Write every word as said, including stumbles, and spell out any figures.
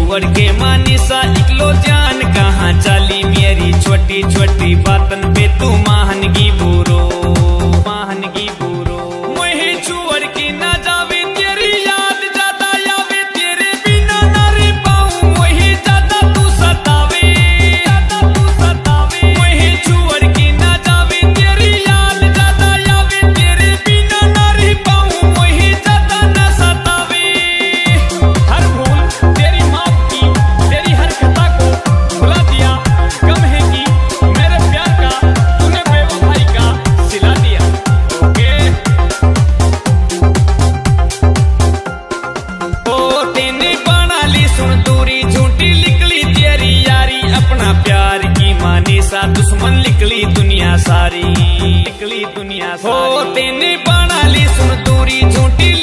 छुअड़ के मानी सा इकलो जान कहाँ चाली मेरी छोटी छोटी बातन पे तू महानगी बुरो महानगी बुरो वही छुअड़ की ना जावे तेरी याद ज्यादा आवे तेरे बिना ना रह पाऊं वही ज्यादा तू सतावे ज्यादा तू सतावे वही छुअड़ की ना जावे तेरी याद ज्यादा आवे तेरे बिना ना रह पाऊं वही ज्यादा ना सतावे हर भूल तेरी माफ की तेरी हर खता को भुला दिया गम है कि मेरे प्यार का तूने बेवफाई का सिला दिया ओके ओ तेने बना ली सुन दूरी झूठी निकली तेरी यारी अपना प्यार की मानी सा दुश्मन निकली दुनिया सारी निकली दुनिया सारी ओ तेने बना ली सुन दूरी झूठी